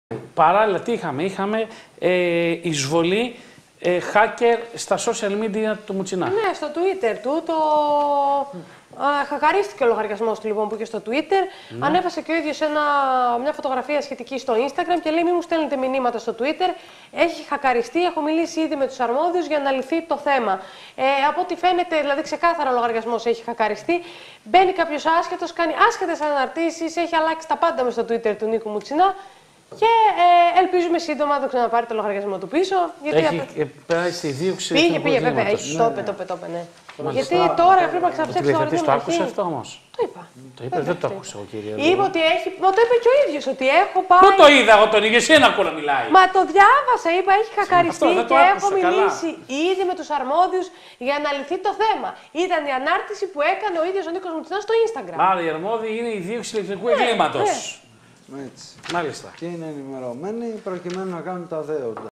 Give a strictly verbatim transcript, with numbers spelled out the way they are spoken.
Παράλληλα, τι είχαμε, είχαμε ε, εισβολή ε, hacker στα social media του Μουτσινά. Ναι, στο Twitter του, το... Α, χακαρίστηκε ο λογαριασμός του λοιπόν που είχε στο Twitter. Ναι. Ανέβασε και ο ίδιος ένα, μια φωτογραφία σχετική στο Instagram και λέει: μην μου στέλνετε μηνύματα στο Twitter. Έχει χακαριστεί. Έχω μιλήσει ήδη με τους αρμόδιους για να λυθεί το θέμα. Ε, από ό,τι φαίνεται, δηλαδή ξεκάθαρα ο λογαριασμός έχει χακαριστεί. Μπαίνει κάποιος άσχετος, κάνει άσχετες αναρτήσεις. Έχει αλλάξει τα πάντα με στο Twitter του Νίκου Μουτσινά. Και ε, ελπίζουμε σύντομα να το ξαναπάρει το λογαριασμό του πίσω. Γιατί έχει απ... περάσει στη δίωξη. Πήγε, πήγε, βέβαια. Έχει, το είπε, το είπε, το είπε, ναι. Γιατί τώρα πρέπει να ξαναψάξει το αριθμό. Το άκουσε αυτό όμως? Το είπα. Το είπε, δεν το άκουσα εγώ, κύριε. Είπε ότι έχει. Μα το είπε και ο ίδιος ότι έχω πάει. Πού το είδα εγώ τον ίδιο, εσύ να ακούω να μιλάει. Μα το διάβασα, είπα, έχει χακαριστεί αυτό, και άκουσα, έχω μιλήσει καλά. Ήδη με τους αρμόδιους για να λυθεί το θέμα. Ήταν η ανάρτηση που έκανε ο ίδιος ο Νίκος Μουτσινάς στο Instagram. Άρα οι αρμόδιοι είναι η δίωξη ηλεκτρικού εγκλήματος. Έτσι. Μάλιστα. Και είναι ενημερωμένοι προκειμένου να κάνουν τα δέοντα.